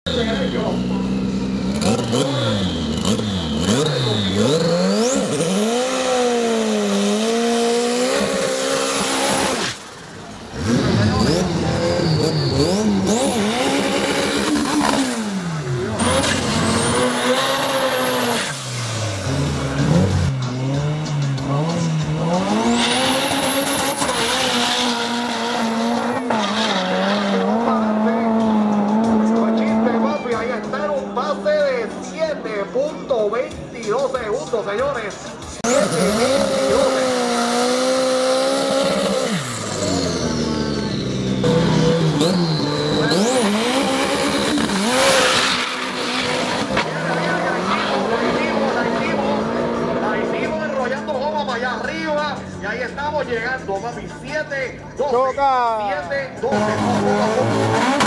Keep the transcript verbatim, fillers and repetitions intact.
siete punto veintidós segundos, señores. siete veintidós. La hicimos enrollando goma para allá arriba y ahí estamos llegando, papi. siete doce. siete doce.